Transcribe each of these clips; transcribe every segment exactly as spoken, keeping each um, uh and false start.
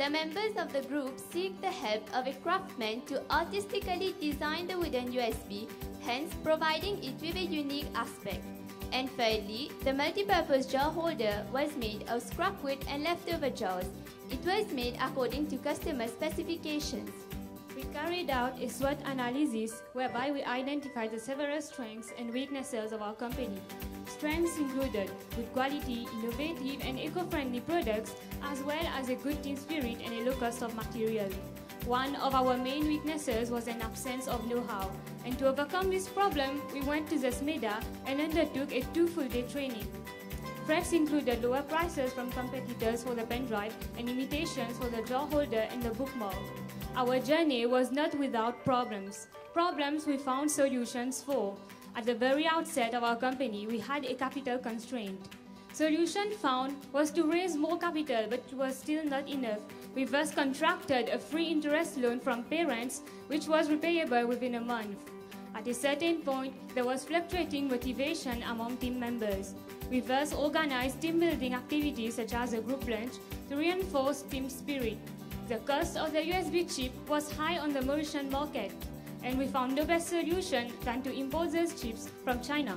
The members of the group seek the help of a craftsman to artistically design the wooden U S B, hence providing it with a unique aspect. And thirdly, the multi-purpose jar holder was made of scrap wood and leftover jars. It was made according to customer specifications. We carried out a SWOT analysis whereby we identified the several strengths and weaknesses of our company. Strengths included good quality, innovative and eco-friendly products, as well as a good team spirit and a low cost of material. One of our main weaknesses was an absence of know-how, and to overcome this problem, we went to the SMEDA and undertook a two full-day training. Threats included lower prices from competitors for the pen drive and imitations for the jar holder and the bookmark. Our journey was not without problems. Problems we found solutions for. At the very outset of our company, we had a capital constraint. Solution found was to raise more capital, but it was still not enough. We thus contracted a free interest loan from parents, which was repayable within a month. At a certain point, there was fluctuating motivation among team members. We thus organized team-building activities such as a group lunch to reinforce team spirit. The cost of the U S B chip was high on the Mauritian market, and we found no best solution than to import those chips from China.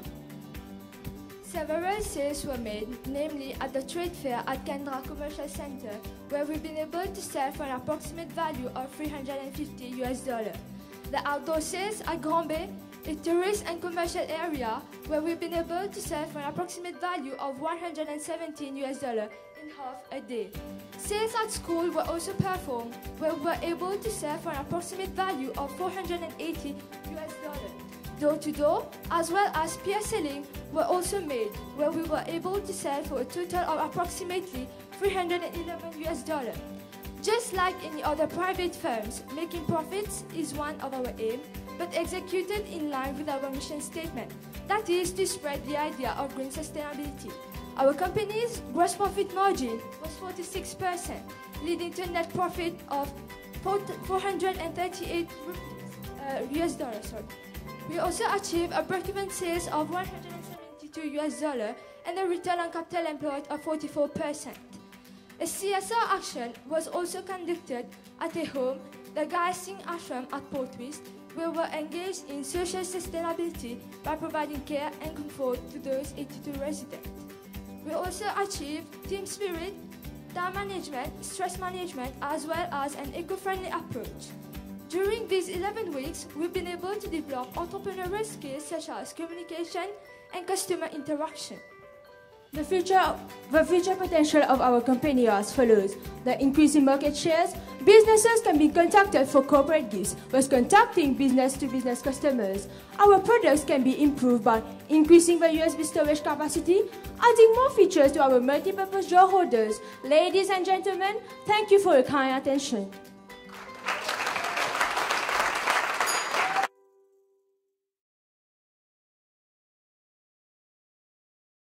Several sales were made, namely at the trade fair at Kendra Commercial Center, where we've been able to sell for an approximate value of three hundred fifty U S dollars. The outdoor sales at Grand Bay, a tourist and commercial area, where we've been able to sell for an approximate value of one hundred seventeen U S dollars in half a day. Sales at school were also performed, where we were able to sell for an approximate value of four hundred eighty U S dollars. Door-to-door, as well as peer selling, were also made, where we were able to sell for a total of approximately three hundred eleven U S dollars. Just like any other private firms, making profits is one of our aims, but executed in line with our mission statement, that is to spread the idea of green sustainability. Our company's gross profit margin was forty-six percent, leading to a net profit of four hundred thirty-eight uh, U S dollars. Sorry. We also achieved a break-even sales of one hundred seventy-two U S dollars and a return on capital employed of forty-four percent. A C S R action was also conducted at a home, the Gai Singh Ashram at Port Twist, where we were engaged in social sustainability by providing care and comfort to those eighty-two residents. We also achieved team spirit, time management, stress management, as well as an eco-friendly approach. During these eleven weeks, we've been able to develop entrepreneurial skills such as communication and customer interaction. The future, the future potential of our company are as follows. The increase in market shares, businesses can be contacted for corporate gifts, thus contacting business-to-business customers. Our products can be improved by increasing the U S B storage capacity, adding more features to our multi-purpose jar holders. Ladies and gentlemen, thank you for your kind attention.